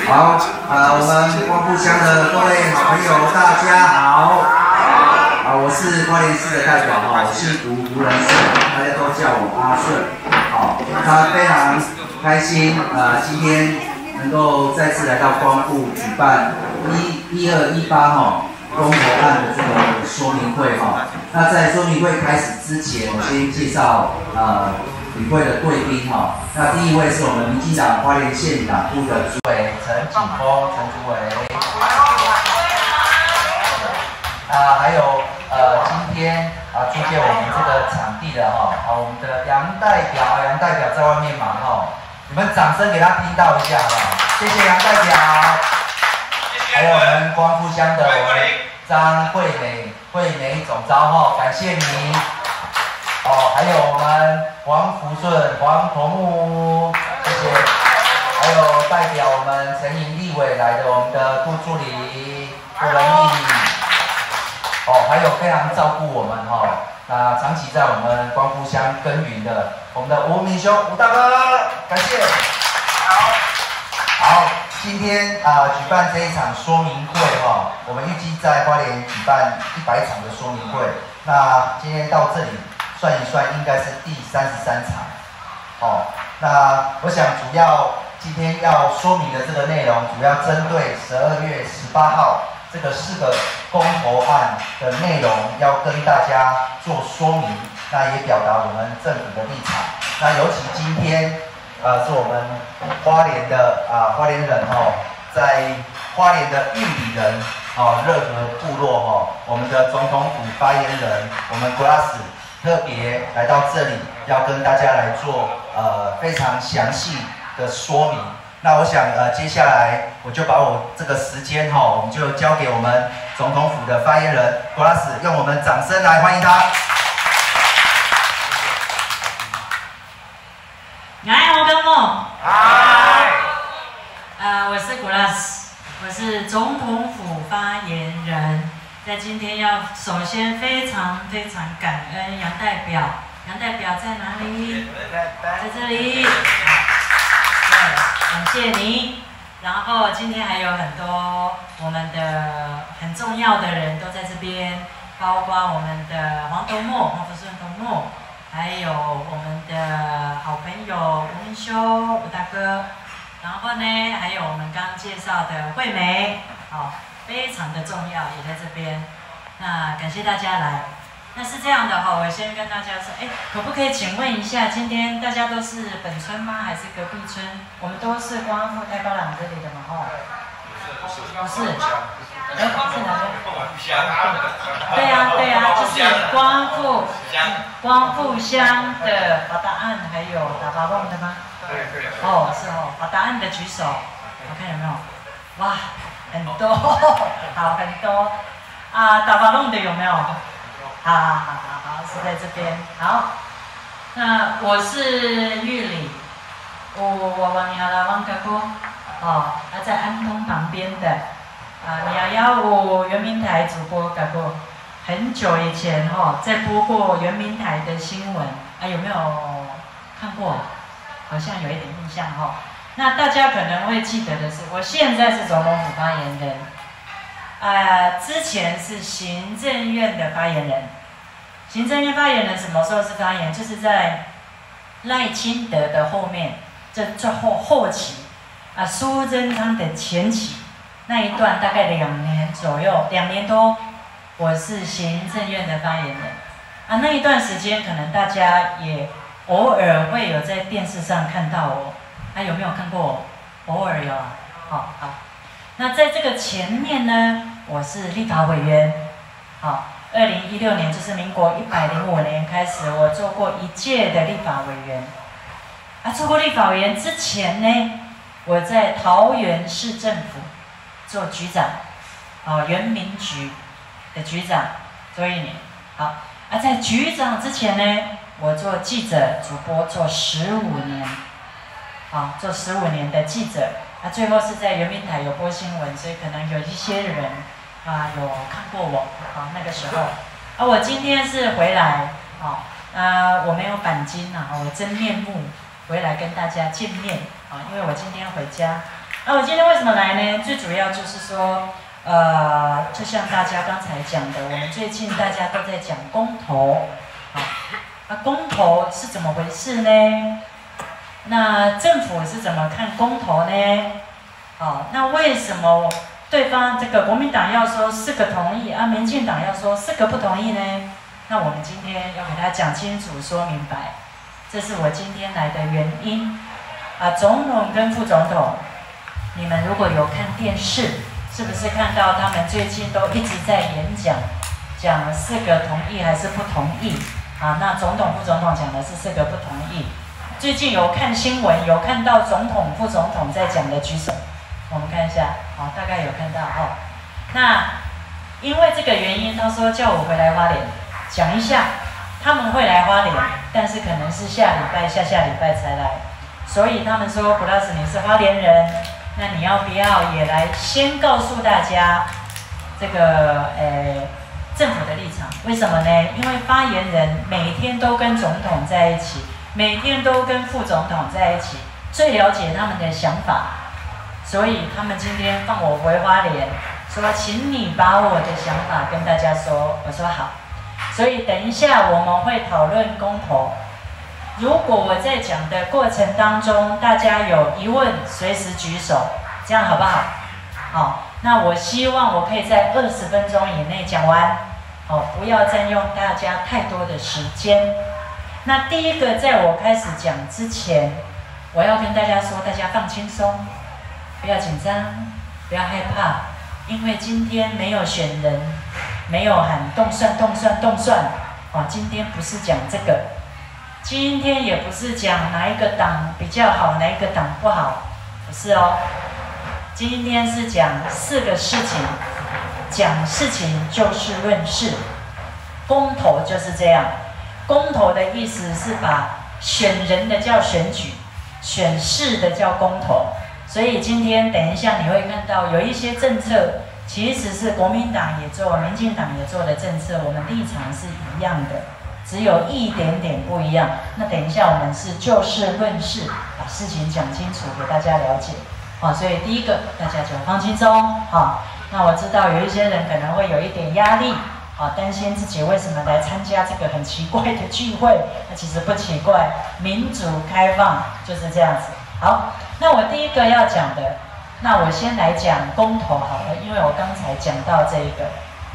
好，我们光复乡的各位好朋友，大家好。我是花莲市的代表我是吴仁顺，大家都叫我阿顺。好，他非常开心，今天能够再次来到光复举办1218公投案的这个说明会那在说明会开始之前，我先介绍与会的贵宾那第一位是我们民进党花莲县党部的主委陈景峰，陈主委。还有今天租借我们这个场地的我们的杨代表在外面忙你们掌声给他听到一下好不好？谢谢杨代表。还有我们光复乡的我们张惠美总召感谢你。还有我们黄福顺黄头目，谢谢。还有代表我们陈营立委来的我们的杜助理杜仁义。还有非常照顾我们长期在我们光复乡耕耘的我们的吴明兄吴大哥，感谢。好，今天举办这一场说明会我们预计在花莲举办100场的说明会，那今天到这里算一算，应该是第33场。那我想主要今天要说明的这个内容，主要针对12月18号这个4个公投案的内容，要跟大家做说明，那也表达我们政府的立场。那尤其今天是我们花莲的花莲人在花莲的玉里人热河部落我们的总统府发言人我们 Glass 特别来到这里，要跟大家来做非常详细的说明。那我想接下来我就把我这个时间我们就交给我们总统府的发言人 Glass， 用我们掌声来欢迎他。 我跟我，我是 Glass， 我是总统府发言人。在今天首先非常感恩杨代表，杨代表在哪里？在这里。对，感谢你。然后今天还有很多我们的很重要的人都在这边，包括我们的黄福顺头目，还有我们的好朋友吴明修吴大哥，然后呢还有我们刚刚介绍的惠美，非常的重要，也在这边。那感谢大家来。那是这样的我先跟大家说，可不可以请问一下，今天大家都是本村吗？还是隔壁村？我们都是光复太高朗这里的嘛不是。是哪边？对呀，就是光复乡的把答案还有打发梦的吗？对。是把答案的举手，我看有没有？哇，很多，好，很多。打发梦的有没有？好，是在这边。好，那我是玉里，我王亚拉王哥哥，他在安东旁边的。你要我原民台主播哥哥，很久以前在播过原民台的新闻，有没有看过？好像有一点印象那大家可能会记得的是，我现在是总统府发言人。之前是行政院的发言人。行政院发言人什么时候是发言？就是在赖清德的后面，这后期苏贞昌的前期那一段，大概2年左右，2年多，我是行政院的发言人。那一段时间，可能大家也偶尔会有在电视上看到我。有没有看过我？偶尔有好。那在这个前面呢？我是立法委员，2016年就是民国105年开始，我做过1届的立法委员。做过立法委员之前呢，我在桃园市政府做局长，原民局的局长做1年。在局长之前呢，我做记者主播做15年，做15年的记者。最后是在原民台有播新闻，所以可能有一些人有看过我那个时候。我今天是回来我没有钣金我真面目回来跟大家见面因为我今天回家我今天为什么来呢？最主要就是说，就像大家刚才讲的，我们最近大家都在讲公投，好，那公投是怎么回事呢？那政府是怎么看公投呢？好，那为什么对方这个国民党要说4个同意，民进党要说4个不同意呢？那我们今天要给大家讲清楚、说明白，这是我今天来的原因。总统跟副总统，你们如果有看电视，是不是看到他们最近都一直在演讲，讲4个同意还是不同意？那总统、副总统讲的是4个不同意。最近有看新闻，有看到总统、副总统在讲的举手，我们看一下，大概有看到哦。那因为这个原因，他说叫我回来花莲讲一下，他们会来花莲，但是可能是下礼拜、下下礼拜才来。所以他们说 ，Plus 你是花莲人，那你要不要也来先告诉大家这个政府的立场？为什么呢？因为发言人每天都跟总统在一起，每天都跟副总统在一起，最了解他们的想法。所以他们今天放我回花莲，说请你把我的想法跟大家说。我说好。所以等一下我们会讨论公投。如果我在讲的过程当中，大家有疑问，随时举手，这样好不好？好，那我希望我可以在20分钟以内讲完，不要占用大家太多的时间。那第一个，在我开始讲之前，我要跟大家说，大家放轻松，不要紧张，不要害怕，因为今天没有选人，没有喊动算，今天不是讲这个。今天也不是讲哪一个党比较好，哪一个党不好，不是哦。今天是讲4个事情，讲事情就事论事。公投就是这样，公投的意思是把选人的叫选举，选事的叫公投。所以今天等一下你会看到有一些政策，其实是国民党也做、民进党也做的政策，我们立场是一样的。只有一点点不一样。那等一下我们是就事论事，把事情讲清楚给大家了解。所以第一个大家就放轻松。那我知道有一些人可能会有一点压力，担心自己为什么来参加这个很奇怪的聚会。那其实不奇怪，民主开放就是这样子。好，那我第一个要讲的，那我先来讲公投好了，因为我刚才讲到这个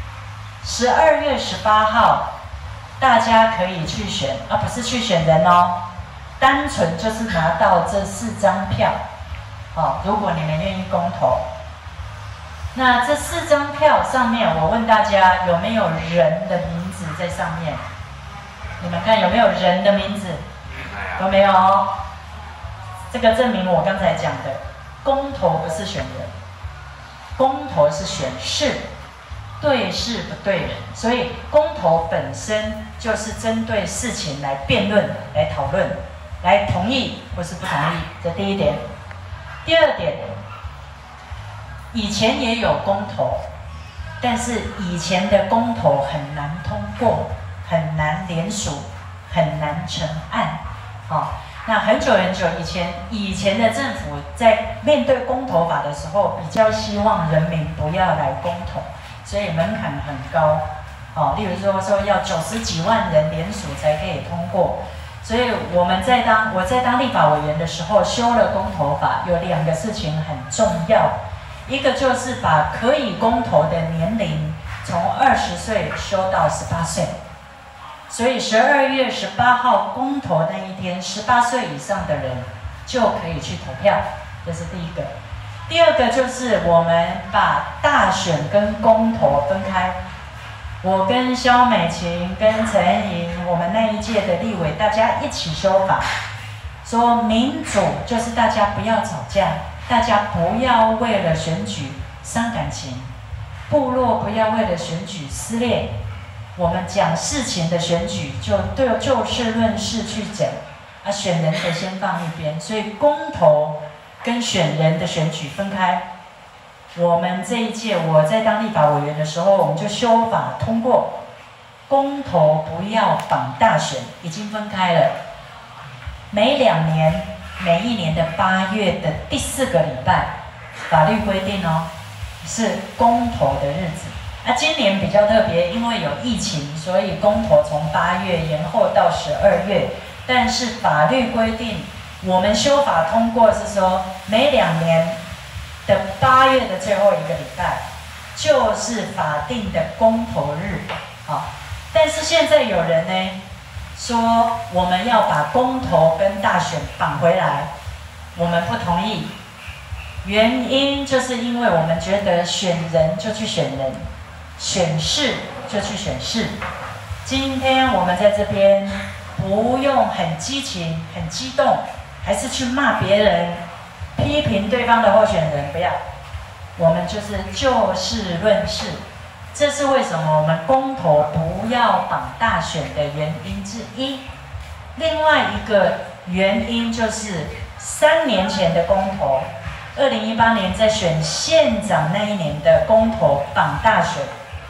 12月18号。大家可以去选，不是去选人哦，单纯就是拿到这4张票。如果你们愿意公投，那这4张票上面，我问大家有没有人的名字在上面？你们看有没有人的名字？有没有？这个证明我刚才讲的，公投不是选人，公投是选事。对事不对人，所以公投本身就是针对事情来辩论、来讨论、来同意或是不同意，这第一点。第二点，以前也有公投，但是以前的公投很难通过，很难联署，很难成案。那很久很久以前的政府在面对公投法的时候，比较希望人民不要来公投。所以门槛很高，例如说要90几万人联署才可以通过。所以我在当立法委员的时候修了公投法，有2个事情很重要，一个就是把可以公投的年龄从20岁修到18岁。所以12月18号公投那一天，18岁以上的人就可以去投票，这是第一个。第二个就是我们把大选跟公投分开。我跟萧美琴、跟陈莹，我们那一届的立委，大家一起修法，说民主就是大家不要吵架，大家不要为了选举伤感情，部落不要为了选举撕裂。我们讲事情的选举就事论事去讲，选人的先放一边，所以公投跟选人的选举分开。我们这一届我在当立法委员的时候，我们就修法通过，公投不要绑大选，已经分开了。每2年，每一年的8月的第4个礼拜， 法律规定哦，是公投的日子。今年比较特别，因为有疫情，所以公投从8月延后到12月。但是法律规定，我们修法通过是说，每2年的8月的最后一个礼拜，就是法定的公投日。好，但是现在有人呢说，我们要把公投跟大选绑回来，我们不同意。原因就是因为我们觉得选人就去选人，选事就去选事。今天我们在这边不用很激情、很激动，还是去骂别人、批评对方的候选人，不要。我们就是就事论事。这是为什么我们公投不要绑大选的原因之一。另外一个原因就是3年前的公投，2018年在选县长那一年的公投绑大选，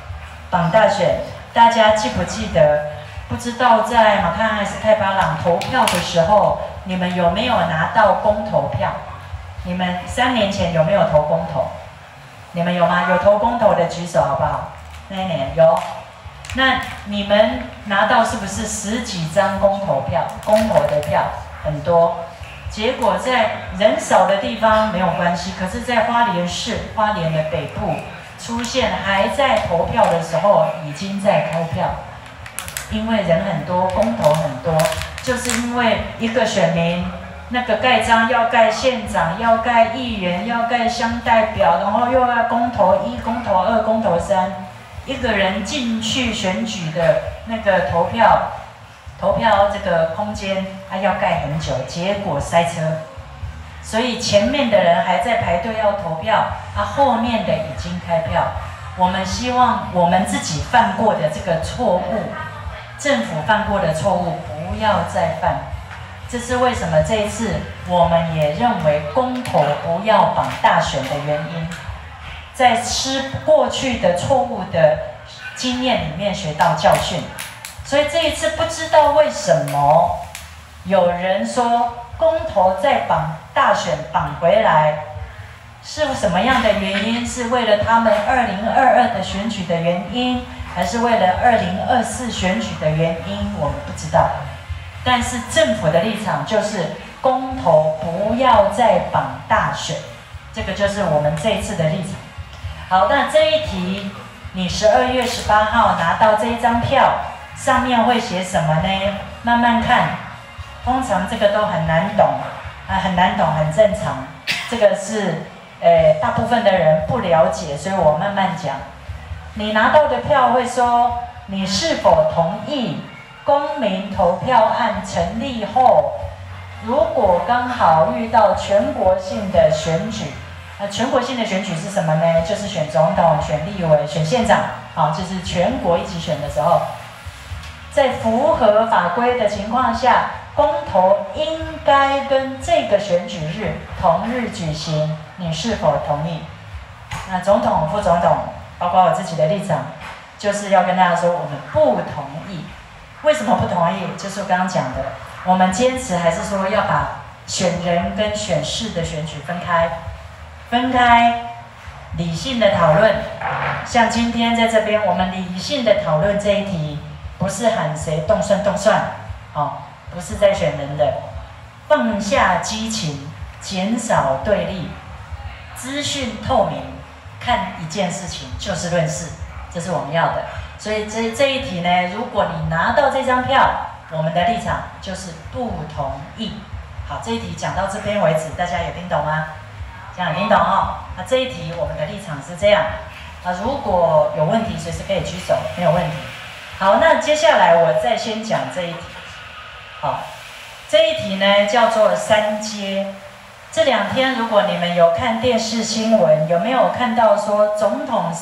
大家记不记得？不知道在马康还是太巴朗投票的时候，你们有没有拿到公投票？你们3年前有没有投公投？你们有吗？有投公投的举手好不好？那一年有。那你们拿到是不是10几张公投票？公投的票很多。结果在人少的地方没有关系，可是在花莲市、花莲的北部出现还在投票的时候已经在开票，因为人很多，公投很多，就是因为一个选民那个盖章要盖县长，要盖议员，要盖乡代表，然后又要公投1、公投2、公投3，一个人进去选举的那个投票这个空间，要盖很久，结果塞车，所以前面的人还在排队要投票，后面的已经开票。我们希望我们自己犯过的这个错误，政府犯过的错误不要再犯。这是为什么这一次我们也认为公投不要绑大选的原因，在吃过去的错误的经验里面学到教训。所以这一次不知道为什么有人说公投再绑大选绑回来是什么样的原因？是为了他们2022的选举的原因，还是为了2024选举的原因？我们不知道。但是政府的立场就是公投不要再绑大选，这个就是我们这一次的立场。好，那这一题你12月18号拿到这一张票，上面会写什么呢？慢慢看，通常这个都很难懂，很难懂，很正常。这个是大部分的人不了解，所以我慢慢讲。你拿到的票会说，你是否同意公民投票案成立后，如果刚好遇到全国性的选举，全国性的选举是什么呢？就是选总统、选立委、选县长，就是全国一起选的时候，在符合法规的情况下，公投应该跟这个选举日同日举行，你是否同意？那总统、副总统，包括我自己的立场，就是要跟大家说，我们不同意。为什么不同意？就是我刚刚讲的，我们坚持还是说要把选人跟选事的选举分开，理性的讨论。像今天在这边，我们理性的讨论这一题，不是喊谁动算，不是在选人的，放下激情，减少对立，资讯透明，看一件事情就事论事，这是我们要的。所以这一题呢，如果你拿到这张票，我们的立场就是不同意。好，这一题讲到这边为止，大家有听懂吗？这样有听懂哦。那这一题我们的立场是这样。如果有问题，随时可以举手，没有问题。好，那接下来我再先讲这一题。好，这一题呢叫做三阶。这2天如果你们有看电视新闻，有没有看到说总统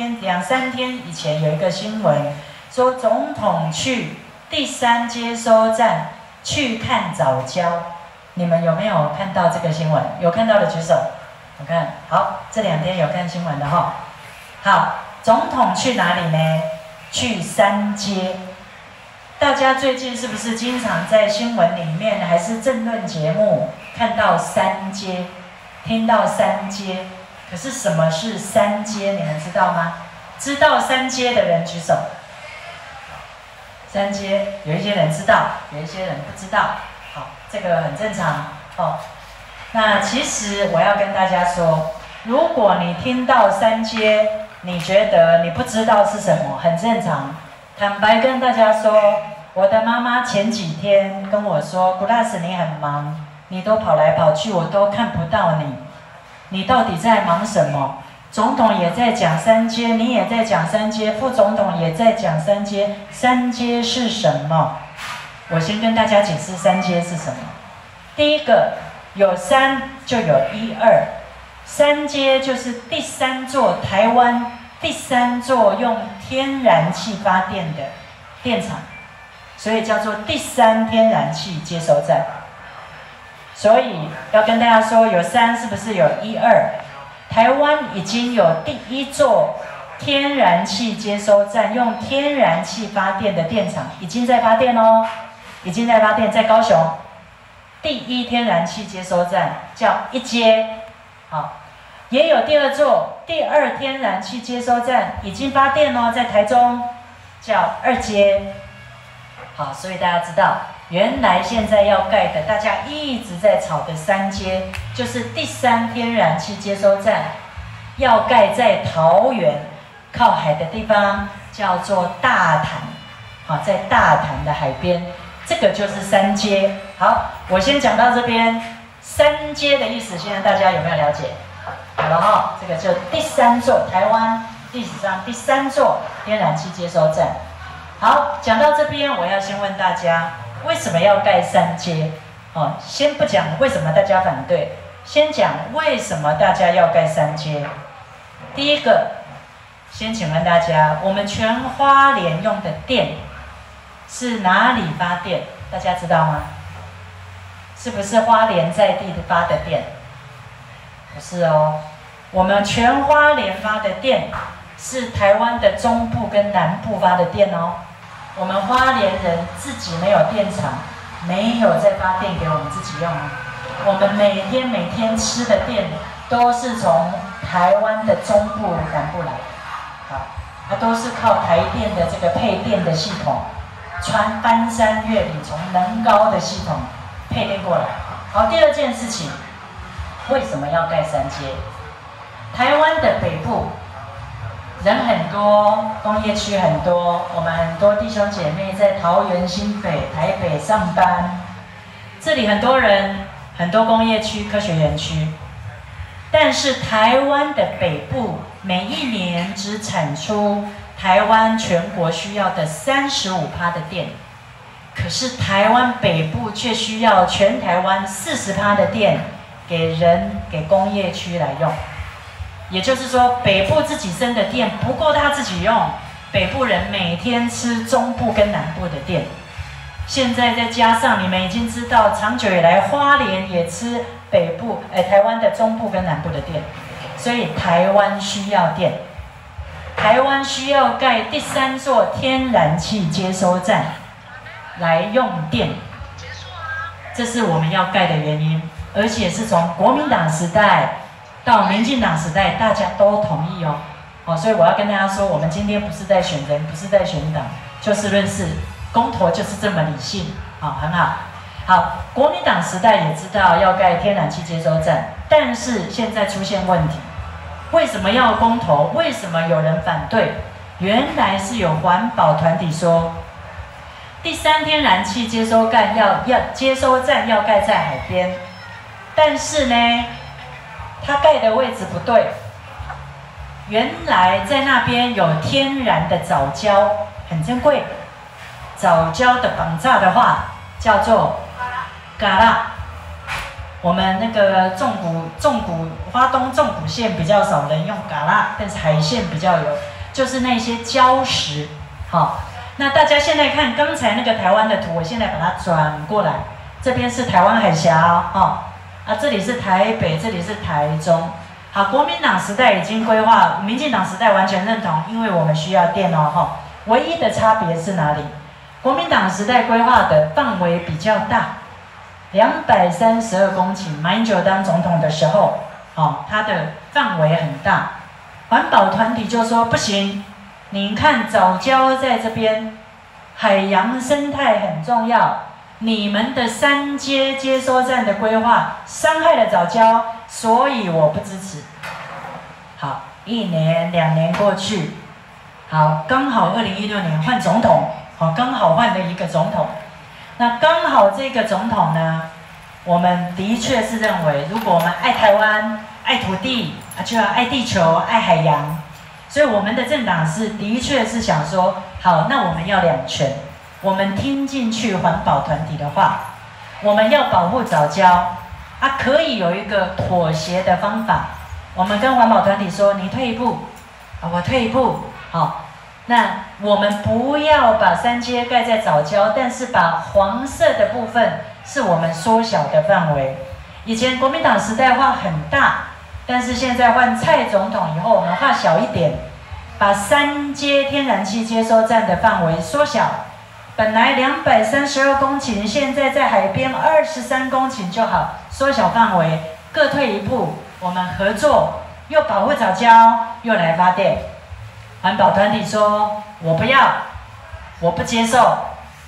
2、3天以前有一个新闻，说总统去第3接收站去看藻礁？你们有没有看到这个新闻？有看到的举手。我看好，这2天有看新闻的哈。好，总统去哪里呢？去3接。大家最近是不是经常在新闻里面还是政论节目看到3接，听到3接？ 可是什么是三阶？你们知道吗？知道三阶的人举手。三阶有一些人知道，有一些人不知道。好，这个很正常哦。那其实我要跟大家说，如果你听到三阶，你觉得你不知道是什么，很正常。坦白跟大家说，我的妈妈前几天跟我说 ，Glass 你很忙，你都跑来跑去，我都看不到你，你到底在忙什么？总统也在讲三阶，你也在讲三阶，副总统也在讲三阶，三阶是什么？我先跟大家解释三阶是什么。第一个，有三就有一二，三阶就是第三座台湾第三座用天然气发电的电厂，所以叫做第三天然气接收站。所以要跟大家说，有三是不是有一二？台湾已经有第一座天然气接收站，用天然气发电的电厂已经在发电哦，已经在发电，在高雄。第一天然气接收站叫一阶，好，也有第二座第二天然气接收站已经发电哦，在台中，叫二阶。好，所以大家知道，原来现在要盖的，大家一直在吵的三阶，就是第三天然气接收站，要盖在桃园靠海的地方，叫做大潭。好，在大潭的海边，这个就是三阶。好，我先讲到这边。三阶的意思，现在大家有没有了解？好了哈，这个就第三座台湾历史上第三座天然气接收站。好，讲到这边，我要先问大家，为什么要盖三阶？哦，先不讲为什么大家反对，先讲为什么大家要盖三阶。第一个，先请问大家，我们全花莲用的电是哪里发电？大家知道吗？是不是花莲在地发的电？不是哦，我们全花莲发的电是台湾的中部跟南部发的电哦。我们花莲人自己没有电厂，没有在发电给我们自己用哦。我们每天吃的电都是从台湾的中部、南部来，好，它都是靠台电的这个配电的系统，翻山越岭，从能高的系统配电过来。好，第二件事情，为什么要盖三阶？台湾的北部人很多，工业区很多，我们很多弟兄姐妹在桃园、新北、台北上班，这里很多人，很多工业区、科学园区。但是台湾的北部每一年只产出台湾全国需要的35%的电，可是台湾北部却需要全台湾40%的电给工业区来用。也就是说，北部自己生的电不够他自己用，北部人每天吃中部跟南部的电。现在再加上你们已经知道，长久以来花莲也吃台湾的中部跟南部的电，所以台湾需要电，台湾需要盖第三座天然气接收站来用电，这是我们要盖的原因，而且是从国民党时代到民进党时代，大家都同意哦。所以我要跟大家说，我们今天不是在选人，不是在选党，就事论事，公投就是这么理性，很好。好，国民党时代也知道要盖天然气接收站，但是现在出现问题，为什么要公投？为什么有人反对？原来是有环保团体说，第三天然气接收站要盖在海边，但是呢，它盖的位置不对。原来在那边有天然的藻礁，很珍贵。藻礁的绑架的话，叫做嘎啦。我们那个花东纵谷线比较少人用嘎啦，但是海线比较有，就是那些礁石。好，那大家现在看刚才那个台湾的图，我现在把它转过来，这边是台湾海峡哦，这里是台北，这里是台中。好，国民党时代已经规划，民进党时代完全认同，因为我们需要电哦，唯一的差别是哪里？国民党时代规划的范围比较大，232公顷。马英九当总统的时候它的范围很大。环保团体就说不行，你看藻礁在这边，海洋生态很重要，你们的3阶接收站的规划伤害了藻礁，所以我不支持。好，1年2年过去，好，刚好2016年换总统，好，刚好换了一个总统。那刚好这个总统呢，我们的确是认为，如果我们爱台湾、爱土地，就要爱地球、爱海洋。所以我们的政党的确是想说，好，那我们要2权，我们听进去环保团体的话，我们要保护藻礁，可以有一个妥协的方法。我们跟环保团体说，你退一步，我退一步，好。那我们不要把3阶盖在藻礁，但是把黄色的部分是我们缩小的范围。以前国民党时代画很大，但是现在换蔡总统以后，我们画小一点，把3阶天然气接收站的范围缩小。本来232公顷，现在在海边23公顷就好，缩小范围，各退一步，我们合作，又保护藻礁，又来发电。环保团体说：“我不要，我不接受。”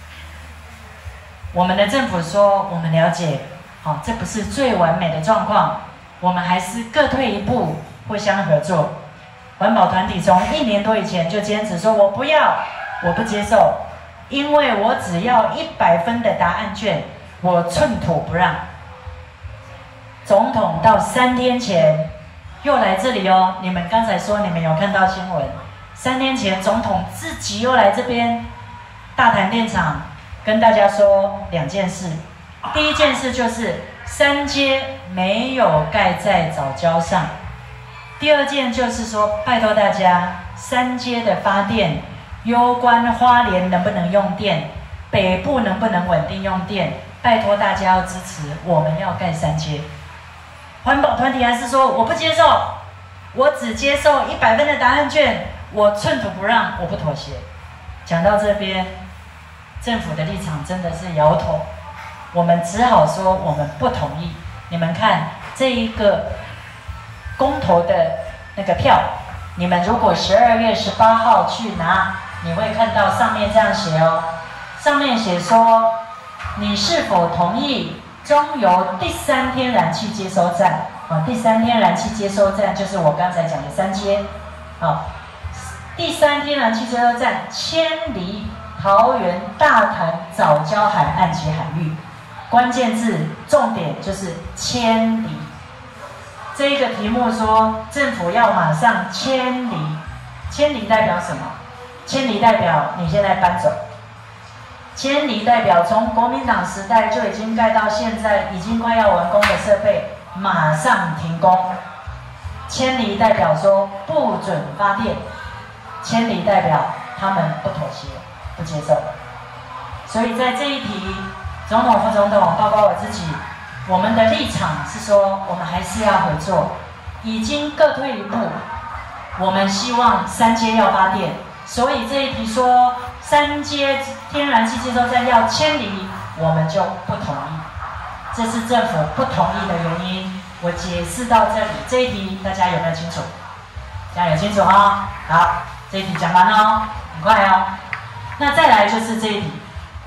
我们的政府说：“我们了解，这不是最完美的状况，我们还是各退一步，互相合作。”环保团体从1年多以前就坚持说：“我不要，我不接受，因为我只要100分的答案卷，我寸土不让。”总统到3天前又来这里哦，你们刚才说你们有看到新闻。3天前，总统自己又来这边大潭电厂，跟大家说2件事。第一件事就是3阶没有盖在藻礁上。第二件就是说，拜托大家，3阶的发电，攸关花莲能不能用电，北部能不能稳定用电，拜托大家要支持，我们要盖3阶。环保团体还是说我不接受，我只接受100分的答案卷。我寸土不让，我不妥协。讲到这边，政府的立场真的是摇头，我们只好说我们不同意。你们看这一个公投的那个票，你们如果12月18号去拿，你会看到上面这样写哦，上面写说你是否同意中油第3天然气接收站？第3天然气接收站就是我刚才讲的3阶，第3天然气接收站迁离桃园大潭藻礁海岸及海域，关键字重点就是迁离。这一个题目说政府要马上迁离，迁离代表什么？迁离代表你现在搬走，迁离代表从国民党时代就已经盖到现在已经快要完工的设备马上停工，迁离代表说不准发电。迁离代表他们不妥协、不接受，所以在这一题，总统、副总统，包括我自己，我们的立场是说，我们还是要合作，已经各退一步。我们希望3阶要发电，所以这一题说3阶天然气接收站要迁离，我们就不同意。这是政府不同意的原因。我解释到这里，这一题大家有没有清楚？大家有清楚哦？好。这一题讲完了哦，很快哦。那再来就是这一题，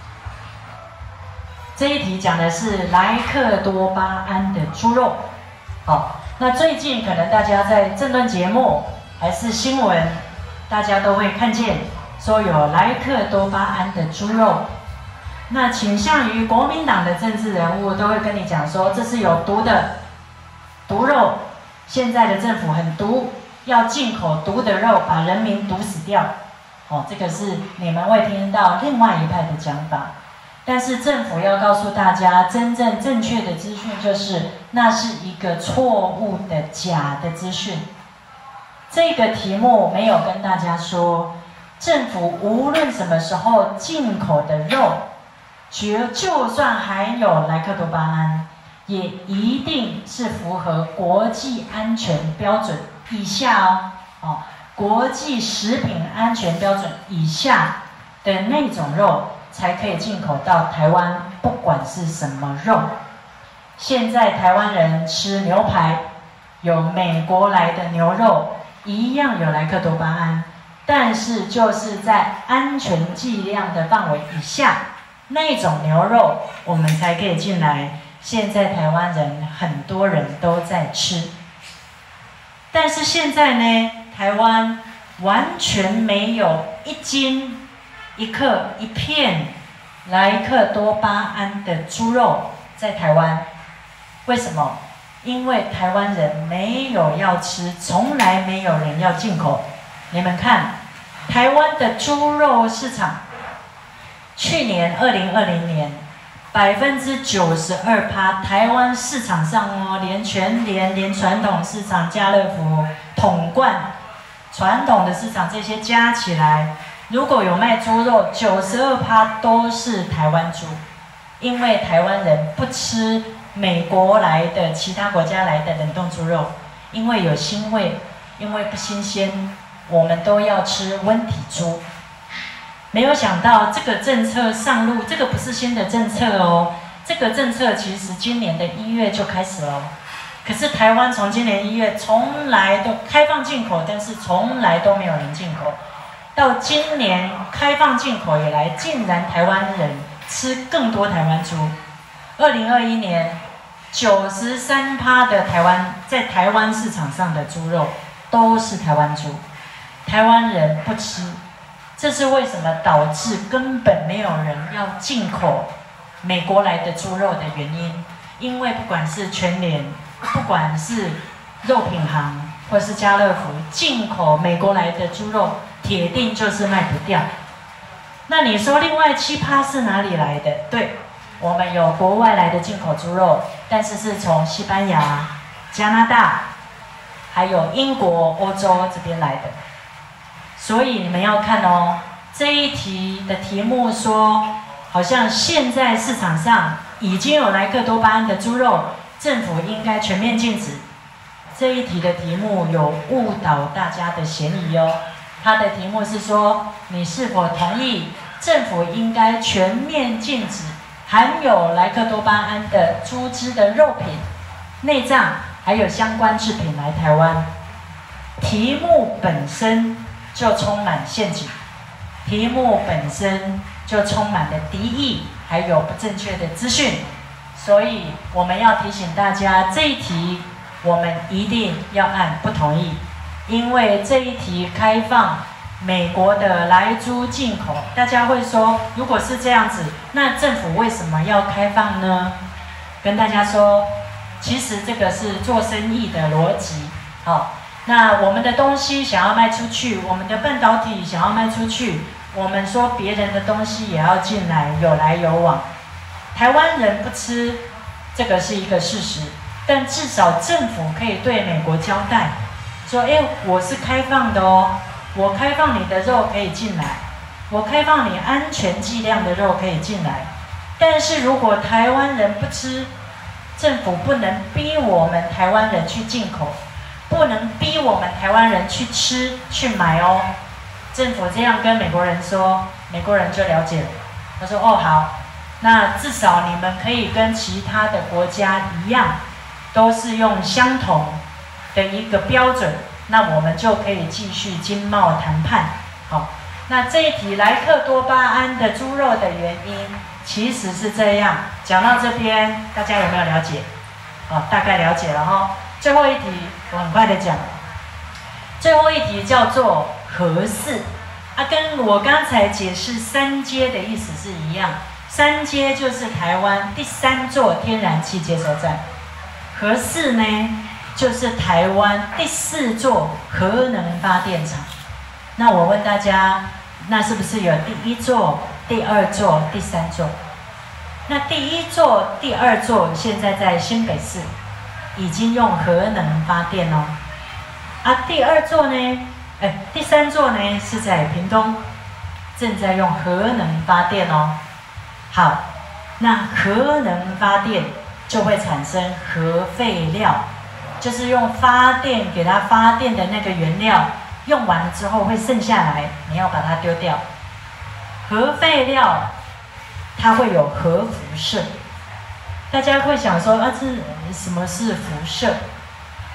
这一题讲的是莱克多巴胺的猪肉。好，那最近可能大家在政论节目还是新闻，大家都会看见说有莱克多巴胺的猪肉。那倾向于国民党的政治人物都会跟你讲说，这是有毒的毒肉，现在的政府很毒。要进口毒的肉，把人民毒死掉。这个是你们会听到另外一派的讲法。但是政府要告诉大家，真正正确的资讯就是，那是一个错误的假的资讯。这个题目没有跟大家说，政府无论什么时候进口的肉，就算含有莱克多巴胺，也一定是符合国际安全标准以下国际食品安全标准以下的那种肉才可以进口到台湾，不管是什么肉。现在台湾人吃牛排， 有美国来的牛肉，一样有莱克多巴胺，但是就是在安全剂量的范围以下，那种牛肉我们才可以进来。现在台湾人很多人都在吃，但是现在呢，台湾完全没有1斤、1克、1片莱克多巴胺的猪肉在台湾。为什么？因为台湾人没有要吃，从来没有人要进口。你们看，台湾的猪肉市场，去年2020年92%，台湾市场上哦，连全联、连传统市场、家乐福、统冠、传统的市场这些加起来，如果有卖猪肉，92%都是台湾猪，因为台湾人不吃美国来的、其他国家来的冷冻猪肉，因为有腥味，因为不新鲜，我们都要吃温体猪。没有想到这个政策上路，这个不是新的政策哦，这个政策其实今年的1月就开始了。可是台湾从今年1月从来都开放进口，但是从来都没有人进口。到今年开放进口以来，竟然台湾人吃更多台湾猪。2021年，93%的在台湾市场上的猪肉都是台湾猪，台湾人不吃，这是为什么导致根本没有人要进口美国来的猪肉的原因。因为不管是全联，不管是肉品行或是家乐福，进口美国来的猪肉，铁定就是卖不掉。那你说另外7%是哪里来的？对。我们有国外来的进口猪肉，但是是从西班牙、加拿大，还有英国、欧洲这边来的。所以你们要看哦，这一题的题目说，好像现在市场上已经有莱克多巴胺的猪肉，政府应该全面禁止。这一题的题目有误导大家的嫌疑哦。它的题目是说，你是否同意政府应该全面禁止含有莱克多巴胺的猪只的肉品、内脏，还有相关制品来台湾？题目本身就充满陷阱，题目本身就充满了敌意，还有不正确的资讯。所以我们要提醒大家，这一题我们一定要按不同意，因为这一题开放美国的莱猪进口，大家会说，如果是这样子，那政府为什么要开放呢？跟大家说，其实这个是做生意的逻辑。好，那我们的东西想要卖出去，我们的半导体想要卖出去，我们说别人的东西也要进来，有来有往。台湾人不吃，这个是一个事实，但至少政府可以对美国交代，说，我是开放的哦。我开放你的肉可以进来，我开放你安全剂量的肉可以进来，但是如果台湾人不吃，政府不能逼我们台湾人去进口，不能逼我们台湾人去吃去买哦。政府这样跟美国人说，美国人就了解了，他说哦好，那至少你们可以跟其他的国家一样，都是用相同的一个标准。那我们就可以继续经贸谈判。好，那这一题莱克多巴胺的猪肉的原因其实是这样。讲到这边，大家有没有了解？好，大概了解了哈。最后一题我很快的讲。最后一题叫做核四，跟我刚才解释3阶的意思是一样。3阶就是台湾第3座天然气接收站，核四呢？就是台湾第4座核能发电厂。那我问大家，那是不是有第1座、第2座、第3座？那第1座、第2座现在在新北市已经用核能发电哦。第2座呢？第3座呢是在屏东，正在用核能发电哦。好，那核能发电就会产生核废料。就是用发电给它发电的那个原料用完了之后会剩下来，你要把它丢掉。核废料它会有核辐射，大家会想说这什么是辐射？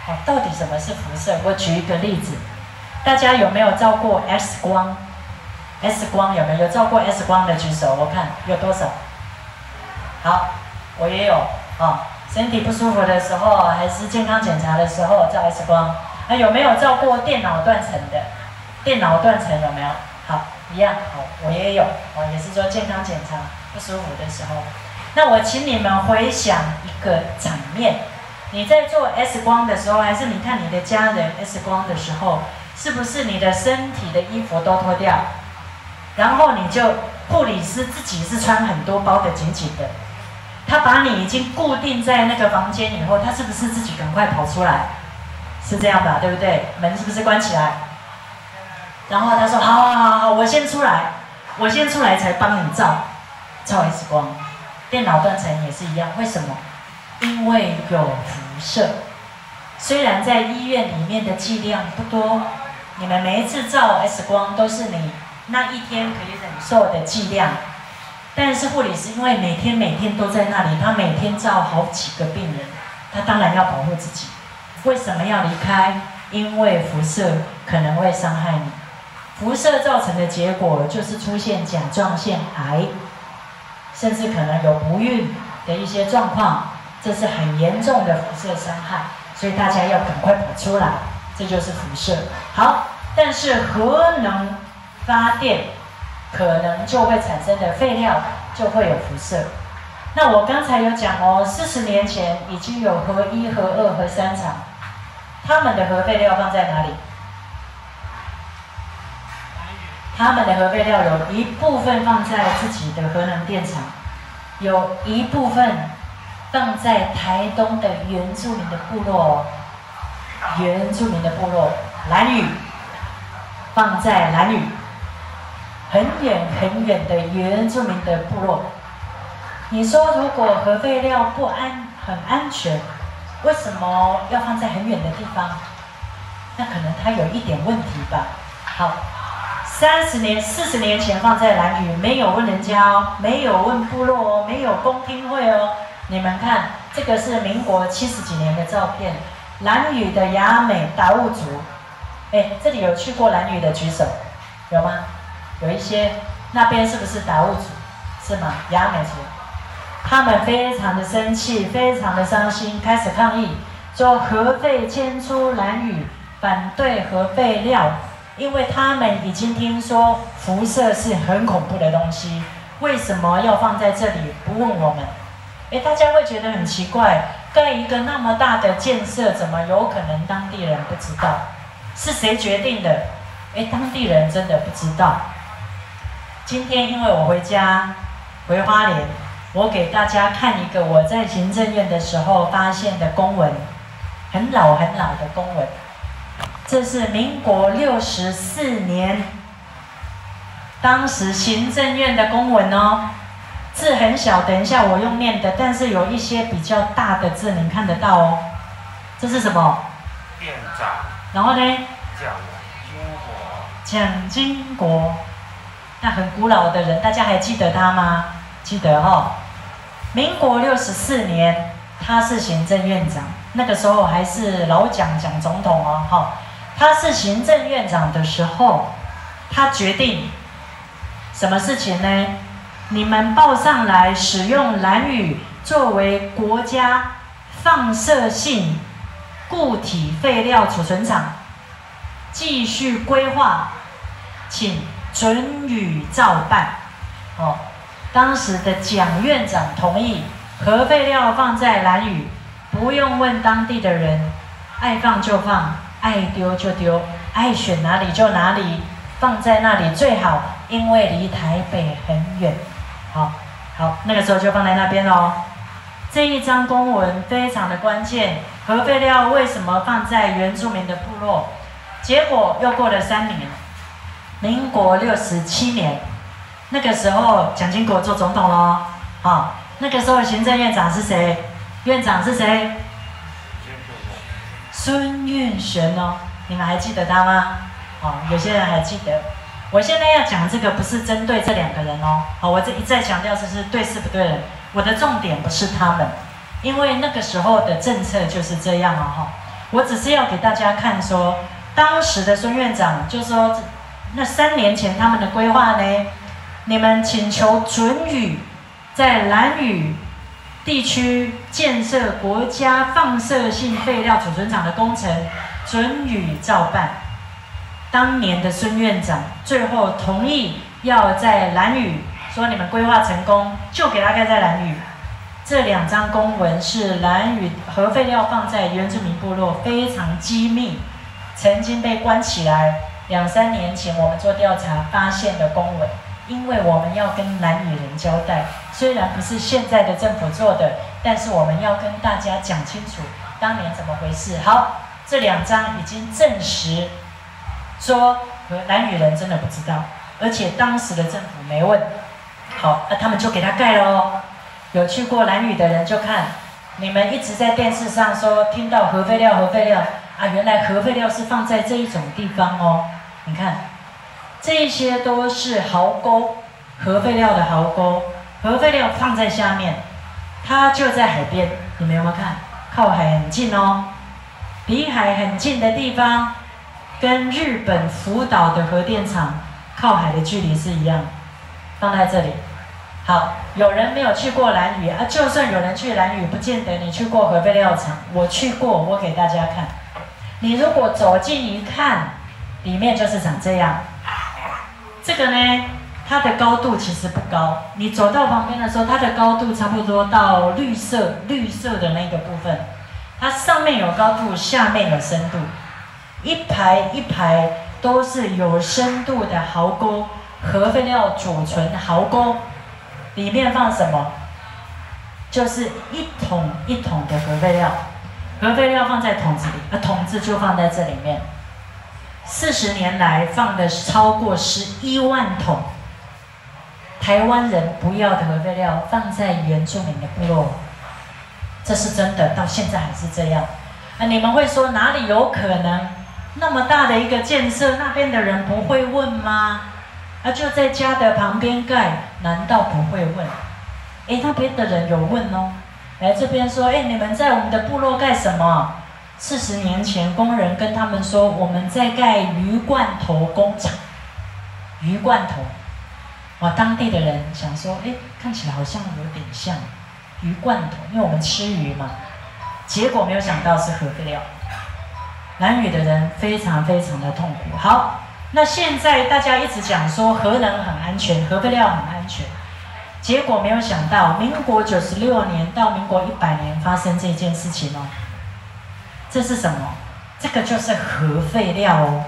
到底什么是辐射？我举一个例子，大家有没有照过 X 光？X 光有没有照过 X 光的举手？我看有多少？好，我也有身体不舒服的时候，还是健康检查的时候照 X 光。有没有照过电脑断层的？电脑断层有没有？好，一样。好，我也有。也是说健康检查不舒服的时候。那我请你们回想一个场面：你在做 X 光的时候，还是你看你的家人 X 光的时候，是不是你的身体的衣服都脱掉？然后你就护理师自己是穿很多包的紧紧的，他把你已经固定在那个房间以后，他是不是自己赶快跑出来？是这样吧，对不对？门是不是关起来？然后他说：好，我先出来才帮你照 X 光。电脑断层也是一样，为什么？因为有辐射。虽然在医院里面的剂量不多，你们每一次照 X 光都是你那一天可以忍受的剂量，但是护理师因为每天都在那里，他每天照好几个病人，他当然要保护自己。为什么要离开？因为辐射可能会伤害你。辐射造成的结果就是出现甲状腺癌，甚至可能有不孕的一些状况，这是很严重的辐射伤害，所以大家要赶快跑出来，这就是辐射。好，但是核能发电可能就会产生的废料就会有辐射。那我刚才有讲40年前已经有核1、核2、核3厂，他们的核废料放在哪里？他们的核废料有一部分放在自己的核能电厂，有一部分放在台东的原住民的部落，原住民的部落兰屿，放在兰屿，很远很远的原住民的部落。你说如果核废料很安全，为什么要放在很远的地方？那可能它有一点问题吧。好，40年前放在兰屿，没有问人家没有问部落没有公听会你们看，这个是民国70几年的照片，兰屿的雅美达悟族。这里有去过兰屿的举手，有吗？有一些，那边是不是达悟族？是吗？雅美族。他们非常的生气，非常的伤心，开始抗议，说核废迁出兰屿，反对核废料，因为他们已经听说辐射是很恐怖的东西，为什么要放在这里？不问我们。大家会觉得很奇怪，盖一个那么大的建设，怎么有可能当地人不知道？是谁决定的？当地人真的不知道。今天因为我回花莲，我给大家看一个我在行政院的时候发现的公文，很老的公文。这是民国64年，当时行政院的公文字很小，等一下我用念的，但是有一些比较大的字您看得到这是什么？ 店长。 然后呢？ 蒋经国。 蒋经国，那很古老的人，大家还记得他吗？记得民国64年，他是行政院长，那个时候还是老蒋总统他是行政院长的时候，他决定什么事情呢？你们报上来使用兰屿作为国家放射性固体废料储存厂，继续规划，请准予照办。当时的蒋院长同意，核废料放在兰屿，不用问当地的人，爱放就放，爱丢就丢，爱选哪里就哪里，放在那里最好，因为离台北很远。好，那个时候就放在那边这一张公文非常的关键，核废料为什么放在原住民的部落？结果又过了3年，民国67年，那个时候蒋经国做总统那个时候行政院长是谁？院长是谁？孙运璇你们还记得他吗？有些人还记得。我现在要讲这个不是针对这2个人我这一再强调这是对事不对人，我的重点不是他们，因为那个时候的政策就是这样我只是要给大家看说，当时的孙院长就说，那3年前他们的规划呢，你们请求准予在兰屿地区建设国家放射性废料储存厂的工程，准予照办。当年的孙院长最后同意要在兰屿，说你们规划成功，就给他盖在兰屿。这2张公文是兰屿核废料放在原住民部落非常机密，曾经被关起来。2、3年前我们做调查发现的公文，因为我们要跟兰屿人交代，虽然不是现在的政府做的，但是我们要跟大家讲清楚当年怎么回事。好，这2张已经证实说兰屿人真的不知道，而且当时的政府没问。好，他们就给他盖了哦。有去过兰屿的人就看，你们一直在电视上说听到核废料啊，原来核废料是放在这一种地方哦。你看，这些都是壕沟，核废料的壕沟，核废料放在下面，它就在海边。你们有没有看？靠海很近哦，离海很近的地方，跟日本福岛的核电厂靠海的距离是一样，放在这里。好，有人没有去过兰屿啊？就算有人去兰屿，不见得你去过核废料厂。我去过，我给大家看。你如果走近一看，里面就是长这样。这个呢，它的高度其实不高。你走到旁边的时候，它的高度差不多到绿色的那个部分。它上面有高度，下面有深度，一排一排都是有深度的壕沟，核废料储存壕沟。里面放什么？就是一桶一桶的核废料，核废料放在桶子里，桶子就放在这里面。40年来放的超过11万桶台湾人不要的核废料放在原住民的部落，这是真的，到现在还是这样。你们会说哪里有可能那么大的一个建设，那边的人不会问吗？就在家的旁边盖，难道不会问？那边的人有问哦，来这边说，你们在我们的部落盖什么？40年前，工人跟他们说，我们在盖鱼罐头工厂。鱼罐头，哇，当地的人想说，看起来好像有点像鱼罐头，因为我们吃鱼嘛。结果没有想到是核废料。兰屿的人非常非常的痛苦。好。那现在大家一直讲说核能很安全，核废料很安全，结果没有想到，民国96年到民国100年发生这件事情哦。这是什么？这个就是核废料哦。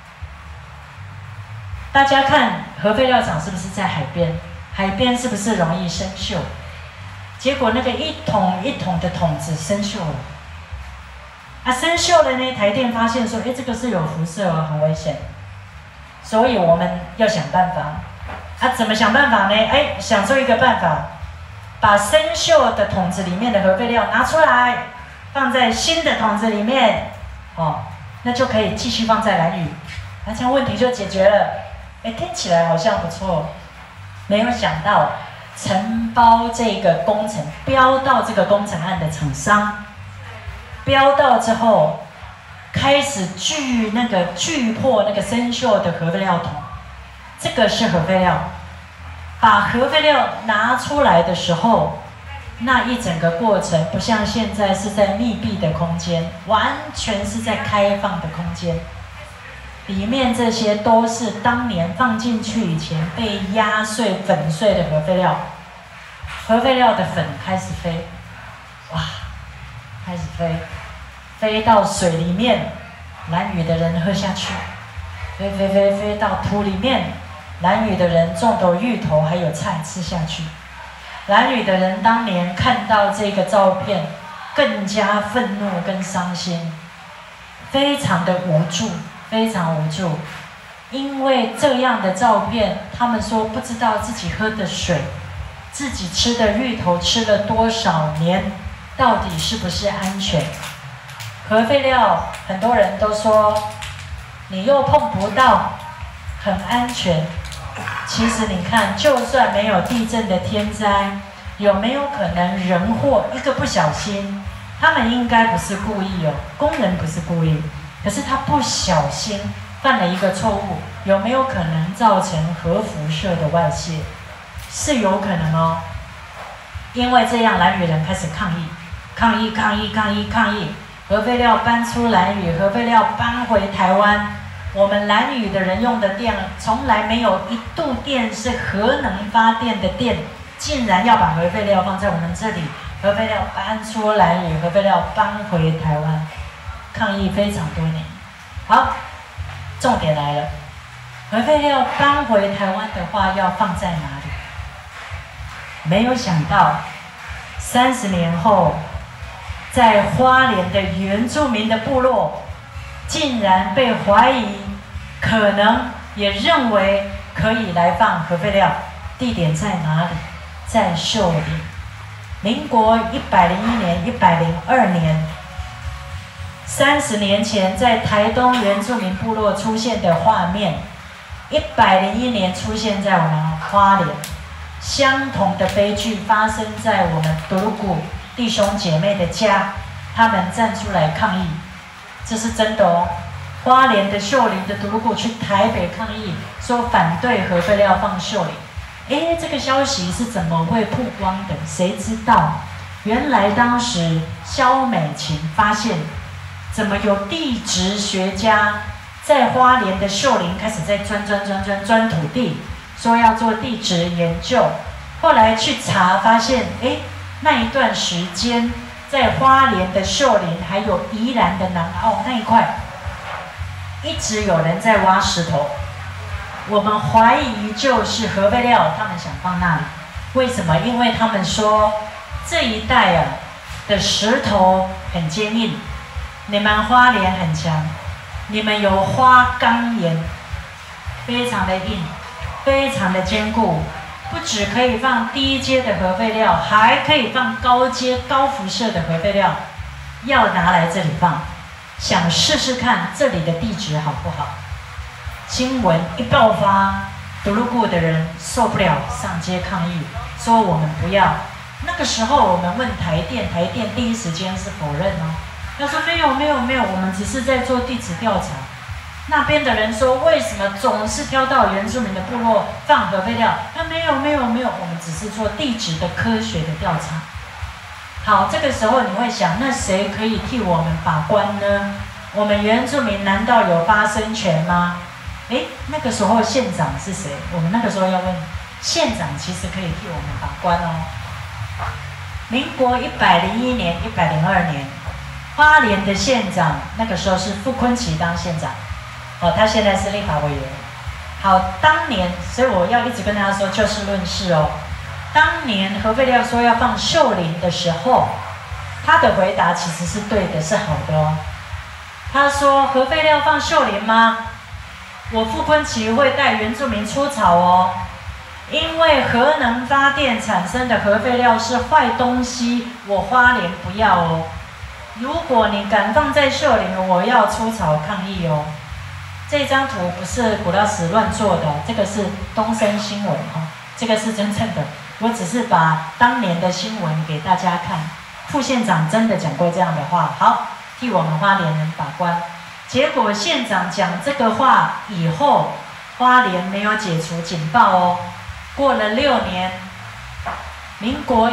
大家看核废料厂是不是在海边？海边是不是容易生锈？结果那个一桶一桶的桶子生锈了。生锈了呢，台电发现说，这个是有辐射哦，很危险。所以我们要想办法，怎么想办法呢？想出一个办法，把生锈的桶子里面的核废料拿出来，放在新的桶子里面，那就可以继续放在兰屿，这样问题就解决了。听起来好像不错，没有想到承包这个工程，标到这个工程案的厂商，标到之后。开始锯破那个生锈的核废料桶，这个是核废料。把核废料拿出来的时候，那一整个过程不像现在是在密闭的空间，完全是在开放的空间。里面这些都是当年放进去以前被压碎、粉碎的核废料。核废料的粉开始飞，哇，开始飞。飞到水里面，兰屿的人喝下去，飞到土里面，兰屿的人种的芋头还有菜吃下去。兰屿的人当年看到这个照片，更加愤怒跟伤心，非常的无助，非常无助。因为这样的照片，他们说不知道自己喝的水，自己吃的芋头吃了多少年，到底是不是安全？核废料，很多人都说你又碰不到，很安全。其实你看，就算没有地震的天灾，有没有可能人祸一个不小心他们应该不是故意哦，工人不是故意，可是他不小心犯了一个错误，有没有可能造成核辐射的外泄？是有可能哦。因为这样，兰屿人开始抗议，核废料搬出兰屿，核废料搬回台湾。我们兰屿的人用的电，从来没有一度电是核能发电的电，竟然要把核废料放在我们这里，核废料搬出兰屿，核废料搬回台湾，抗议非常多年。好，重点来了，核废料搬回台湾的话，要放在哪里？没有想到，30年后，在花莲的原住民的部落，竟然被怀疑，可能也认为可以来放核废料。地点在哪里？在秀里。民国101年、102年，30年前在台东原住民部落出现的画面，101年出现在我们花莲。相同的悲剧发生在我们独鲁古弟兄姐妹的家，他们站出来抗议，这是真的哦。花莲的秀林的独鲁古去台北抗议，说反对核废料放秀林。这个消息是怎么会曝光的？谁知道？原来当时萧美琴发现，怎么有地质学家在花莲的秀林开始在钻土地。说要做地质研究，后来去查发现，那一段时间在花莲的秀林还有宜兰的南澳那一块，一直有人在挖石头。我们怀疑就是核废料，他们想放那里。为什么？因为他们说这一带的石头很坚硬，你们花莲很强，你们有花岗岩，非常的硬。非常的坚固，不只可以放低阶的核废料，还可以放高阶高辐射的核废料，要拿来这里放，想试试看这里的地质好不好？新闻一爆发，独鲁古的人受不了，上街抗议，说我们不要。那个时候我们问台电，台电第一时间是否认哦，他说没有，我们只是在做地质调查。那边的人说，为什么总是挑到原住民的部落放核废料？没有，我们只是做地质的科学的调查。好，这个时候你会想，那谁可以替我们把关呢？我们原住民难道有发声权吗？那个时候县长是谁？我们那个时候要问县长，其实可以替我们把关哦。民国101年、102年，花莲的县长那个时候是傅昆萁当县长。他现在是立法委员。好，当年，所以我要一直跟大家说就事论事哦。当年核废料说要放秀林的时候，他的回答其实是对的，是好的哦。他说：“核废料放秀林吗？我傅昆萁会带原住民出草哦，因为核能发电产生的核废料是坏东西，我花莲不要哦。如果你敢放在秀林，我要出草抗议哦。”这张图不是古老师乱做的，这个是东森新闻哈，这个是真正的。我只是把当年的新闻给大家看，副县长真的讲过这样的话，好，替我们花莲人把关。结果县长讲这个话以后，花莲没有解除警报哦。过了6年，民国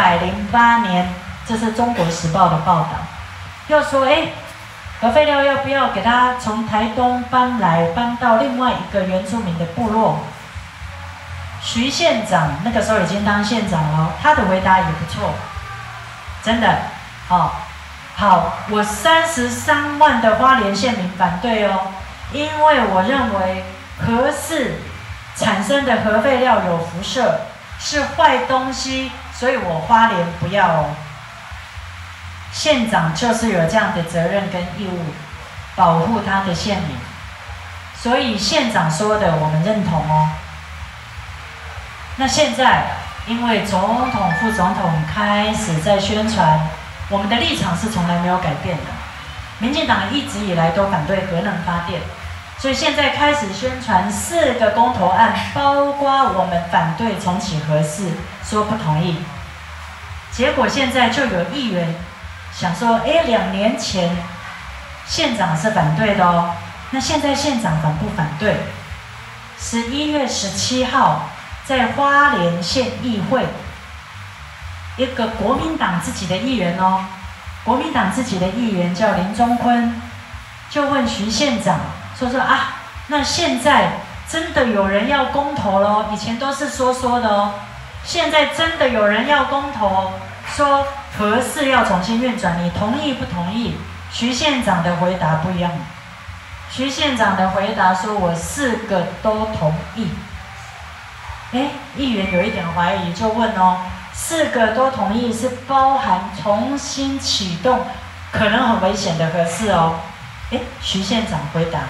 108年，这是中国时报的报道，又说核废料要不要给他从台东搬到另外一个原住民的部落？徐县长那个时候已经当县长了，他的回答也不错，真的，好，我33万的花莲县民反对哦，因为我认为核四产生的核废料有辐射，是坏东西，所以我花莲不要哦。县长就是有这样的责任跟义务，保护他的县民，所以县长说的我们认同哦。那现在因为总统、副总统开始在宣传，我们的立场是从来没有改变的。民进党一直以来都反对核能发电，所以现在开始宣传4个公投案，包括我们反对重启核四，说不同意。结果现在就有议员想说，哎，2年前县长是反对的哦，那现在县长反不反对？11月17号在花莲县议会，一个国民党自己的议员哦，国民党自己的议员叫林中坤，就问徐县长说啊，那现在真的有人要公投咯，以前都是说的哦，现在真的有人要公投，说核四要重新运转，你同意不同意？徐县长的回答不一样，徐县长的回答说：“我4个都同意。”哎，议员有一点怀疑，就问哦，4个都同意是包含重新启动可能很危险的核四哦？哎，徐县长回答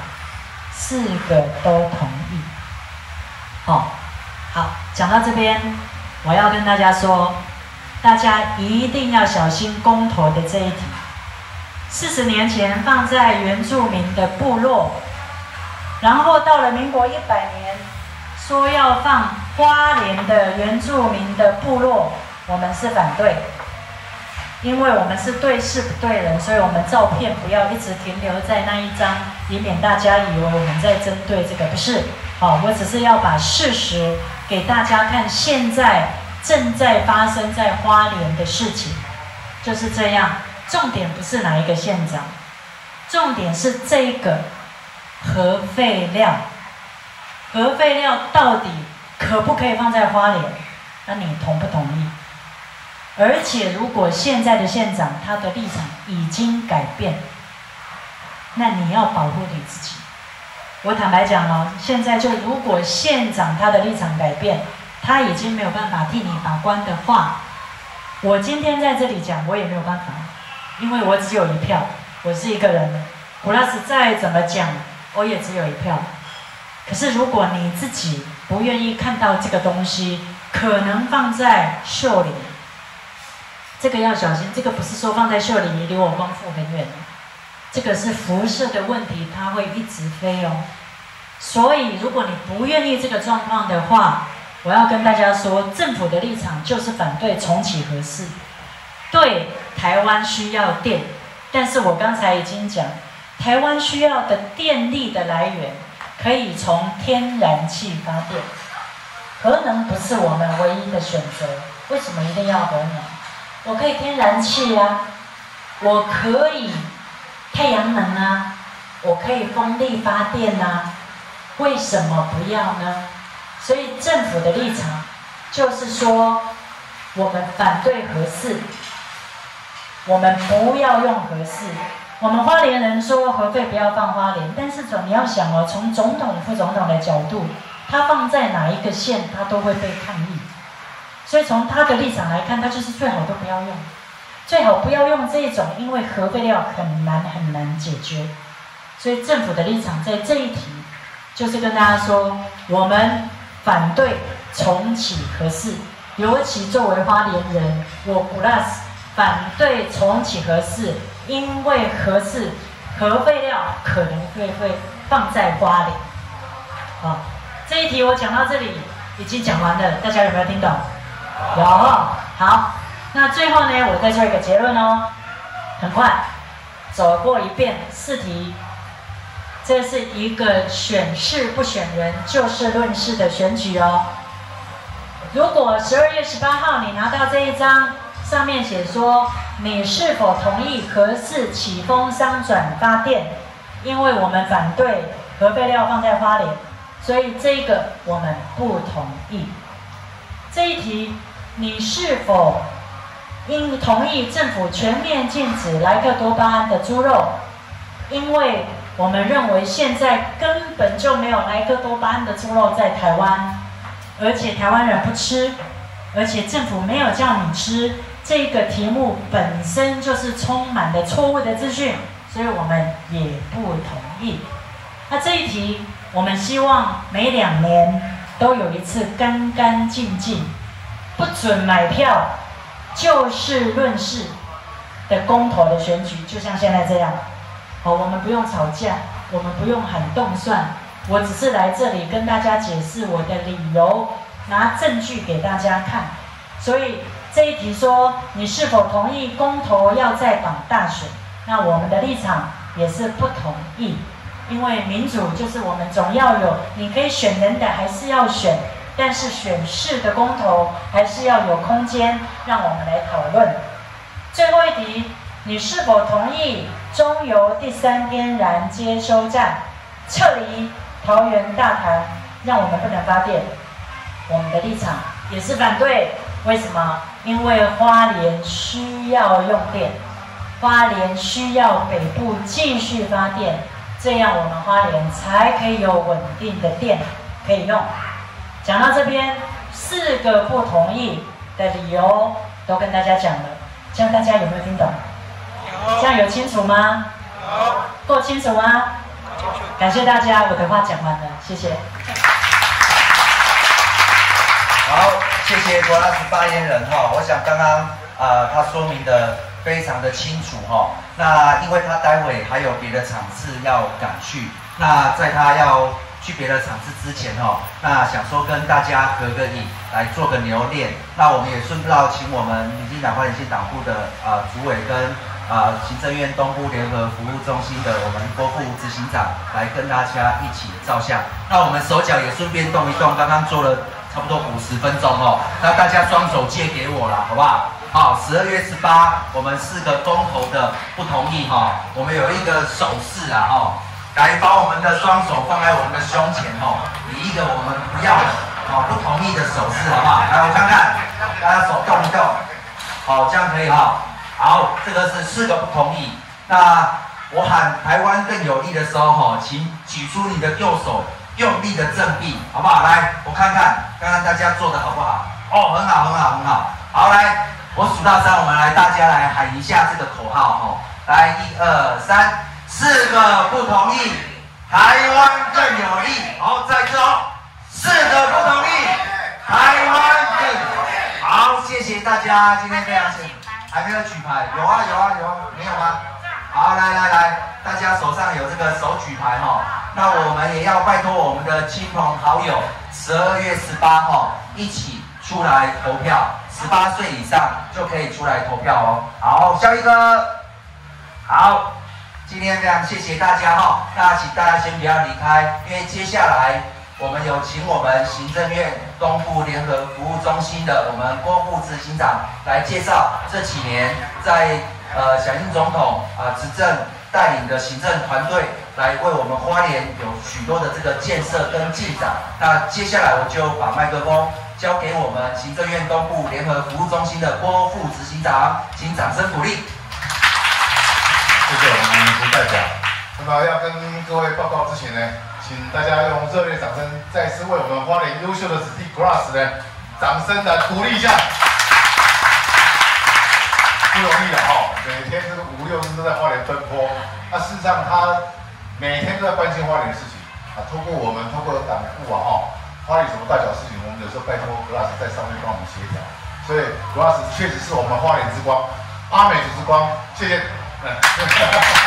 ：4个都同意。好，讲到这边，我要跟大家说，大家一定要小心公投的这一题。40年前放在原住民的部落，然后到了民国100年，说要放花莲的原住民的部落，我们是反对，因为我们是对事不对人，所以我们照片不要一直停留在那一张，以免大家以为我们在针对这个，不是。好，我只是要把事实给大家看，现在正在发生在花莲的事情，就是这样。重点不是哪一个县长，重点是这个核废料，核废料到底可不可以放在花莲？那你同不同意？而且如果现在的县长他的立场已经改变，那你要保护你自己。我坦白讲哦，现在就如果县长他的立场改变，他已经没有办法替你把关的话，我今天在这里讲，我也没有办法。因为我只有1票，我是一个人，普拉斯再怎么讲，我也只有1票。可是如果你自己不愿意看到这个东西，可能放在秀里，这个要小心。这个不是说放在秀里离我光复很远，这个是辐射的问题，它会一直飞哦。所以如果你不愿意这个状况的话，我要跟大家说，政府的立场就是反对重启核四。对，台湾需要电，但是我刚才已经讲，台湾需要的电力的来源可以从天然气发电，核能不是我们唯一的选择。为什么一定要核能？我可以天然气啊，我可以太阳能啊，我可以风力发电啊，为什么不要呢？所以政府的立场就是说，我们反对核四。我们不要用核四。我们花莲人说核废不要放花莲，但是你要想哦，从总统、副总统的角度，他放在哪一个县，他都会被抗议。所以从他的立场来看，他就是最好都不要用，最好不要用这种，因为核废料很难解决。所以政府的立场在这一题，就是跟大家说，我们反对重启核四，尤其作为花莲人，我 plus。反对重启核四，因为核废料可能会放在花莲。好，这一题我讲到这里已经讲完了，大家有没有听懂？有。好，那最后呢，我再做一个结论哦。很快走过一遍4题，这是一个选市不选人，就事论事的选举哦。如果12月18号你拿到这一张。上面写说，你是否同意核四启封商转发电？因为我们反对核废料放在花莲，所以这个我们不同意。这一题，你是否应同意政府全面禁止莱克多巴胺的猪肉？因为我们认为现在根本就没有莱克多巴胺的猪肉在台湾，而且台湾人不吃，而且政府没有叫你吃。这个题目本身就是充满了错误的资讯，所以我们也不同意。那这一题，我们希望每2年都有一次干干净净、不准买票、就事论事的公投的选举，就像现在这样。好，我们不用吵架，我们不用喊动算，我只是来这里跟大家解释我的理由，拿证据给大家看。所以这一题说你是否同意公投要再绑大选？那我们的立场也是不同意，因为民主就是我们总要有，你可以选人的还是要选，但是选市的公投还是要有空间让我们来讨论。最后一题，你是否同意中油第3天然接收站撤离桃园大潭，让我们不能发电？我们的立场也是反对。为什么？因为花莲需要用电，花莲需要北部继续发电，这样我们花莲才可以有稳定的电可以用。讲到这边，4个不同意的理由都跟大家讲了，这样大家有没有听懂？这样有清楚吗？够清楚吗？感谢大家，我的话讲完了，谢谢。 好，谢谢国拉斯发言人哈。我想刚刚他说明的非常的清楚哈。那因为他待会还有别的场次要赶去，那在他要去别的场次之前哈，那想说跟大家合个影，来做个留念。那我们也顺道请我们民进党花莲县党部的主委跟行政院东部联合服务中心的我们郭副执行长来跟大家一起照相。那我们手脚也顺便动一动，刚刚做了差不多50分钟哦，那大家双手借给我啦，好不好？好，12月18，我们4个公投的不同意哈，我们有一个手势啊哈，来把我们的双手放在我们的胸前哦，以一个我们不要不同意的手势，好不好？来，我看看，大家手动一动，好，这样可以哈。好，这个是4个不同意。那我喊台湾更有利的时候哈，请举出你的右手。用力的振臂，好不好？来，我看看刚刚大家做的好不好？哦，很好，很好，很好。好，来，我数到3，我们来大家来喊一下这个口号哦。来，1、2、3，4个不同意，台湾更有利。好，再次哦，4个不同意，台湾更有利。好，谢谢大家，今天非常谢谢。还没有举牌？有啊，有啊，有啊，没有吗？好，来，大家手上有这个手举牌哈。那我们也要拜托我们的亲朋好友，12月18号一起出来投票，18岁以上就可以出来投票哦。好，下一个。好，今天非常谢谢大家哈。那请大家先不要离开，因为接下来我们有请我们行政院东部联合服务中心的我们郭副执行长来介绍这几年在响应总统执政带领的行政团队。来为我们花莲有许多的这个建设跟进展。那接下来我就把麦克风交给我们行政院东部联合服务中心的郭副执行长，请掌声鼓励。 谢谢我们吴代表。那么要跟各位报告之前呢，请大家用热烈掌声再次为我们花莲优秀的子弟 Grass 呢，掌声来鼓励一下。不容易的哈，每天这个5、6日都在花莲奔波。那事实上他每天都在关心花莲的事情啊，通过党部花莲什么大小事情，我们有时候拜托 Glass 在上面帮我们协调，所以 Glass 确实是我们花莲之光，阿美族之光，谢谢。